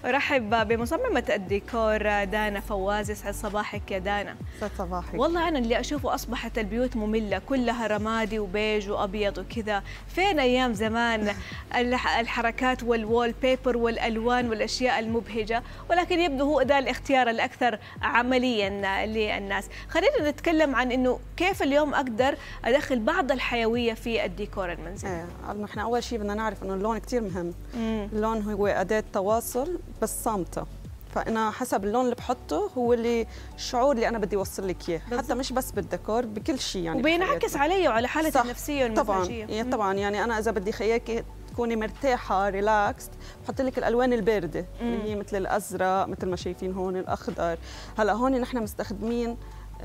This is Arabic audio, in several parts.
ارحب بمصممة الديكور دانا فواز. يسعد صباحك يا دانا. يسعد صباحك. والله انا اللي اشوفه اصبحت البيوت مملة، كلها رمادي وبيج وابيض وكذا. فين ايام زمان الحركات والوول بيبر والالوان والاشياء المبهجة؟ ولكن يبدو هو ده الاختيار الاكثر عمليا للناس. خلينا نتكلم عن انه كيف اليوم اقدر ادخل بعض الحيوية في الديكور المنزلي. نحن اول شيء بدنا نعرف انه اللون كثير مهم. اللون هو اداة تواصل بس صامتة، فانا حسب اللون اللي بحطه هو اللي الشعور اللي انا بدي اوصل لك اياه، حتى مش بس بالديكور، بكل شيء يعني، وبينعكس علي وعلى حالتي النفسيه والمزاجيه. طبعا يعني انا اذا بدي خياكي تكوني مرتاحه ريلاكست بحط لك الالوان البارده اللي هي مثل الازرق، مثل ما شايفين هون الاخضر. هلا هون نحن مستخدمين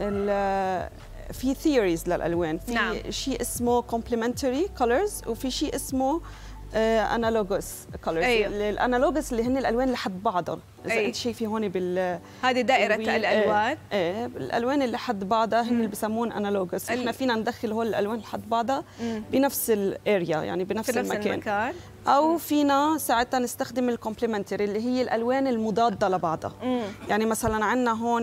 في ثيوريز للالوان، في نعم. شيء اسمه كومبلمنتري كولرز وفي شيء اسمه انالوجوس كولرز. أيوه. الانالوجوس اللي هن الالوان اللي حد بعضها، اذا أيوه. انت شايفه هون هذه دائره الالوان. الالوان اللي حد بعضها هن اللي بسمون انالوجوس. احنا فينا ندخل هول الالوان اللي حد بعضها بنفس الاريا، يعني بنفس المكان. او فينا ساعتها نستخدم الكومبلمنتري اللي هي الالوان المضاده لبعضها. يعني مثلا عندنا هون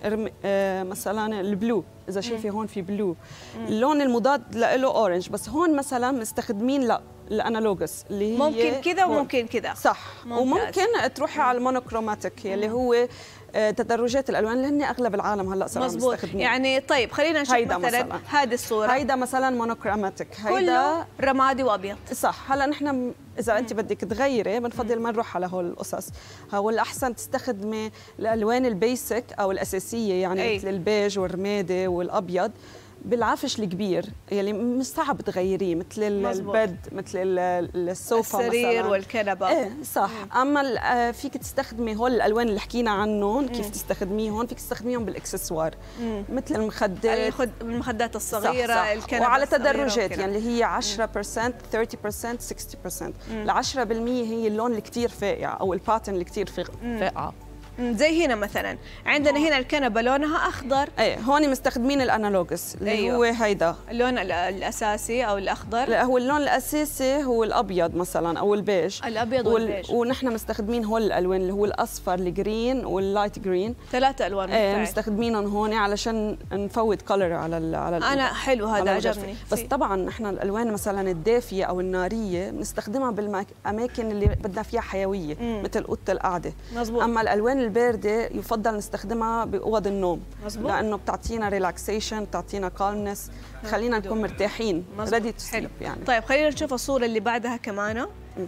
مثلا البلو، اذا شايفه هون في بلو، اللون المضاد له اورنج، بس هون مثلا مستخدمين لا الانالوجوس اللي هي ممكن كذا وممكن كذا. صح. ممتاز. وممكن تروحي على المونوكروماتيك اللي هو تدرجات الالوان اللي هن اغلب العالم هلا صاروا مستخدمين. يعني طيب خلينا نشوف مثلا هذه الصوره، هيدا مثلا مونوكروماتيك، كله رمادي وابيض. صح. هلا نحن اذا انت بدك تغيري بنفضل ما نروح على هول القصص. هو الاحسن تستخدمي الالوان البيسك او الاساسيه، يعني مثل البيج والرمادي والابيض بالعفش الكبير يلي مش صعب تغيريه، مثل البد، مثل السوفا، السرير مثلا والكنبه. صح. اما فيك تستخدمي هول الالوان اللي حكينا عنهم كيف تستخدميهم، فيك تستخدميهم بالاكسسوار مثل المخدات، المخدات الصغيره. صح. الكنبه وعلى تدرجات، يعني اللي هي 10% 30% 60%. ال 10% هي اللون اللي كثير فاقع او الباترن اللي كثير فاقعه. زي هنا مثلا عندنا هنا الكنبه لونها اخضر. هون مستخدمين الانالوجوس اللي هو هيدا اللون الاساسي او الاخضر. لا، هو اللون الاساسي هو الابيض مثلا او البيج. الابيض والبيج. ونحن مستخدمين هول الالوان اللي هو الاصفر، الجرين واللايت جرين. 3 الوان مستخدمينهم هون علشان نفوت كلر على انا حلو هذا عجبني. بس طبعا نحن الالوان مثلا الدافيه او الناريه بنستخدمها بالاماكن اللي بدنا فيها حيويه، مثل اوضه القعده. مزبوط. اما الالوان البارده يفضل نستخدمها باوض النوم. مزبوط. لانه بتعطينا ريلاكسيشن، بتعطينا كالمنس، خلينا نكون مرتاحين ريدي تو سليب يعني. طيب خلينا نشوف الصوره اللي بعدها كمان.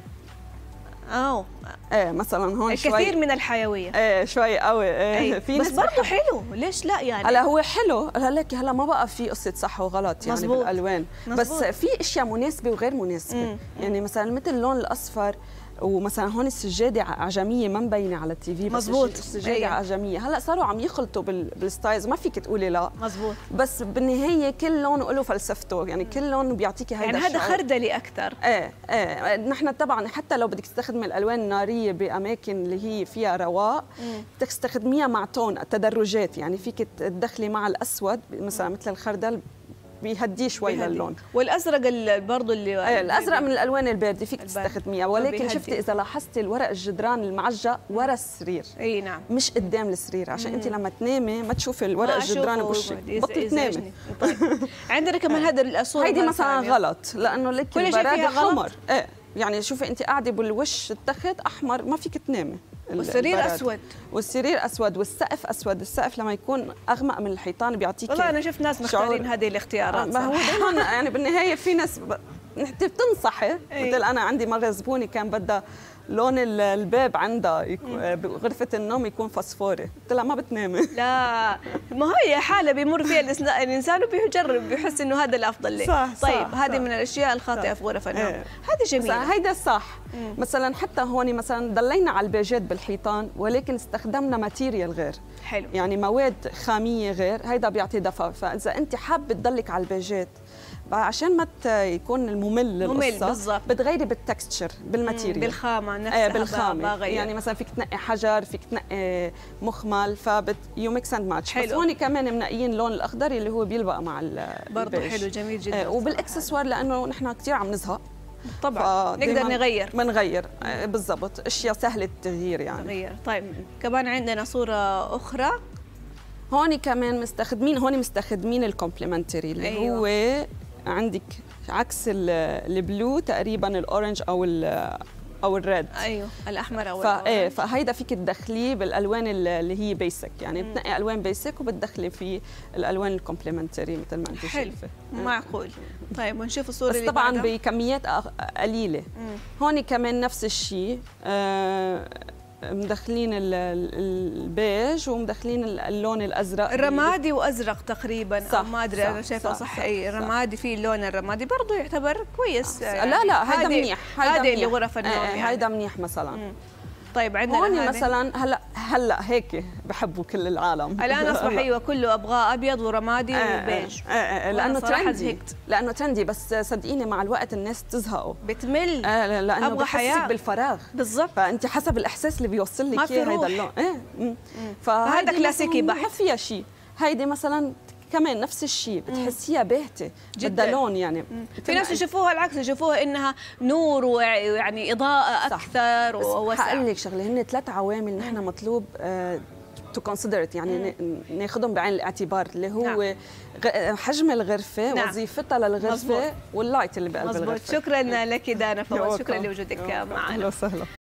مثلا هون شوي الكثير من الحيويه. شوي قوي. في بس برضه حلو، ليش لا يعني؟ هلا هو حلو، هلا ما بقى في قصه صح وغلط يعني مزبوط. بالالوان. بس في اشياء مناسبه وغير مناسبه. يعني مثلا مثل اللون الاصفر، ومثلا هون السجاده عجميه ما مبينه على التي في، بس مزبوط. السجاده عجميه. هلا صاروا عم يخلطوا بالستايلز، ما فيك تقولي لا. مزبوط. بس بالنهايه كل لون له فلسفته، يعني كل لون بيعطيكي هيدا يعني هذا خردلي اكثر. نحن طبعا حتى لو بدك تستخدمي الالوان الناريه باماكن اللي هي فيها رواق بدك تستخدميها مع تون تدرجات، يعني فيك تدخلي مع الاسود مثلا مثل الخردل بيهديه شوي للون. والازرق برضه اللي الازرق من الالوان البارده فيك تستخدميها، ولكن شفتي اذا لاحظتي الورق الجدران المعجق ورا السرير. نعم. مش قدام السرير، عشان انت لما تنامي ما تشوفي الورق الجدران بوشك، بطل تنامي. طيب عندنا كمان هذا الصوره هيدي مثلا غلط، لانه لك البراد حمر. يعني شوفي انت قاعده بالوش التخت احمر ما فيك تنامي. والسرير اسود. والسرير اسود والسقف اسود. السقف لما يكون اغمق من الحيطان بيعطيك. والله انا شفت ناس مختارين هذه الاختيارات. ما هو دائما يعني بالنهايه في ناس بتنصحي. مثل انا عندي مره زبونه كان بدها لون الباب عندها بغرفه النوم يكون فسفوري، قلت لها ما بتنامي. لا، ما هي حاله بيمر فيها الانسان وبيجرب بيحس انه هذا الافضل ليه. صح. طيب هذه من الاشياء الخاطئه في غرف النوم. هذه جميله. هيدا الصح. مثلا حتى هون مثلا ضلينا على البيجات بالحيطان، ولكن استخدمنا ماتيريال غير. حلو. يعني مواد خاميه غير، هيدا بيعطي دفى. فاذا انت حابه تضلك على البيجات عشان ما يكون الممل القصه، بتغيري بالتكستشر، بالماتيريال، بالخامه نفسها. بالخامه. يعني مثلا فيك تنقي حجر، فيك تنقي مخمل، يو ميكس اند ماتش. بس هون كمان منقيين اللون الاخضر اللي هو بيلبق مع برضه حلو جميل جدا. وبالاكسسوار لانه نحن كثير عم نزهق، طبعا نقدر نغير. بنغير بالضبط، اشياء سهله التغيير يعني. نغير. طيب كمان عندنا صوره اخرى، هون كمان مستخدمين الكومبلمنتري اللي أيوة. هو عندك عكس البلو تقريبا الاورنج او الريد. ايوه الاحمر او الاورنج. فهيدا فيك تدخليه بالالوان اللي هي بيسك، يعني بتنقي الوان بيسك وبتدخلي فيه الالوان الكومبلمنتري مثل ما انت شايفه. معقول. طيب ونشوف الصوره بس اللي طبعا بعدها. بكميات قليله. هون كمان نفس الشيء، مدخلين البيج ومدخلين اللون الازرق، الرمادي وازرق تقريبا، او ما ادري انا شايفه صح. اي الرمادي، فيه اللون الرمادي برضه يعتبر كويس. يعني لا هذا منيح، هذا اللي غرف النوم يعني. هذا منيح مثلا. طيب عندنا هون مثلا هلا هيك بحبوا كل العالم. الان اصبح ايوه كله ابغاه ابيض ورمادي وبيج. لانه ترندي، لانه ترندي، بس صدقيني مع الوقت الناس تزهقوا، بتمل. لانه بحسسك بالفراغ. بالضبط. فانت حسب الاحساس اللي بيوصل لك اياه هذا اللون. فهذا كلاسيكي بحت. ما فيها شيء. هيدي مثلا كمان نفس الشيء، بتحسيها باهته بدها لون يعني. في ناس يشوفوها العكس، يشوفوها انها نور ويعني اضاءه اكثر ووسع. هقول لك شغله، هن 3 عوامل نحن مطلوب تو كونسيدر، يعني ناخذهم بعين الاعتبار، اللي هو حجم الغرفه، وظيفتها للغرفه، واللايت اللي بقلب الغرفه. شكرا لك دانا فواز، شكرا لوجودك معنا. اهلا وسهلا.